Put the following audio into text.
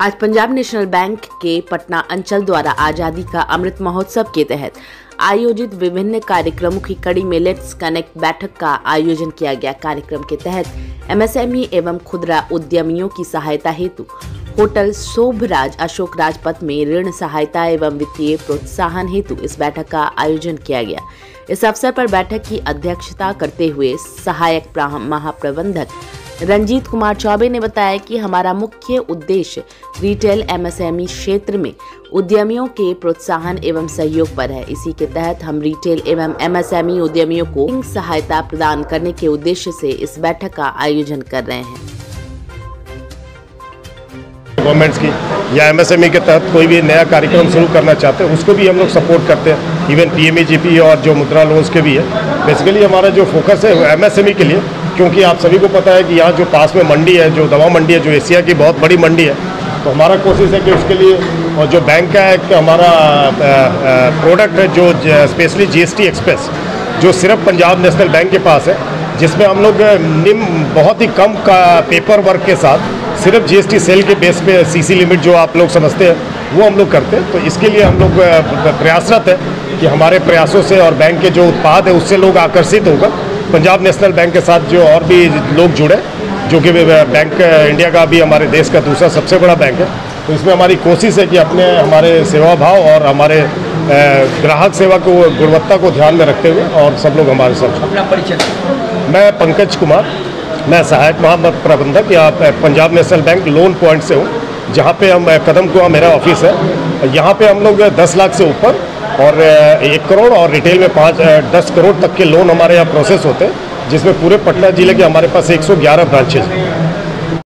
आज Punjab national bank के पटना अंचल द्वारा आजादी का अमृत महोत्सव के तहत आयोजित विभिन्न कार्यक्रमों की कड़ी में लेट्स कनेक्ट बैठक का आयोजन किया गया। कार्यक्रम के तहत एमएसएमई एवं खुदरा उद्यमियों की सहायता हेतु होटल शोभराज अशोक राजपथ में ऋण सहायता एवं वित्तीय प्रोत्साहन हेतु इस बैठक का आयोजन किया गया। इस अवसर पर बैठक की अध्यक्षता करते हुए सहायक महाप्रबंधक रंजीत कुमार चौबे ने बताया कि हमारा मुख्य उद्देश्य रिटेल एमएसएमई क्षेत्र में उद्यमियों के प्रोत्साहन एवं सहयोग पर है। इसी के तहत हम रिटेल एवं एमएसएमई उद्यमियों को सहायता प्रदान करने के उद्देश्य से इस बैठक का आयोजन कर रहे हैं। गवर्नमेंट्स की या एमएसएमई के तहत कोई भी नया कार्यक्रम शुरू करना चाहते हैं उसको भी हम लोग सपोर्ट करते हैं। इवन पीएमईजीपी और जो मुद्रा लोन्स के भी है। बेसिकली हमारा जो फोकस है एमएसएमई के लिए, क्योंकि आप सभी को पता है कि यहाँ जो पास में मंडी है, जो दवा मंडी है, जो एशिया की बहुत बड़ी मंडी है, तो हमारा कोशिश है कि उसके लिए और जो बैंक का एक हमारा प्रोडक्ट है जो स्पेशली जीएसटी एक्सप्रेस जो सिर्फ पंजाब नेशनल बैंक के पास है, जिसमें हम लोग बहुत ही कम का पेपर वर्क के साथ सिर्फ जीएसटी सेल के बेस पे सीसी लिमिट जो आप लोग समझते हैं वो हम लोग करते हैं। तो इसके लिए हम लोग प्रयासरत है कि हमारे प्रयासों से और बैंक के जो उत्पाद है उससे लोग आकर्षित होकर पंजाब नेशनल बैंक के साथ जो और भी लोग जुड़े, जो कि बैंक इंडिया का भी हमारे देश का दूसरा सबसे बड़ा बैंक है। तो इसमें हमारी कोशिश है कि हमारे सेवा भाव और हमारे ग्राहक सेवा को गुणवत्ता को ध्यान में रखते हुए और सब लोग हमारे साथ। अपना परिचय। मैं पंकज कुमार, मैं सहायक महाप्रबंधक या Punjab national bank loan point से हूँ, जहाँ पे हम कदम कुआं मेरा ऑफिस है। यहाँ पे हम लोग 10 लाख से ऊपर और 1 करोड़ और रिटेल में 10 करोड़ तक के लोन हमारे यहाँ प्रोसेस होते हैं, जिसमें पूरे पटना जिले के हमारे पास 111 ब्रांचेज हैं।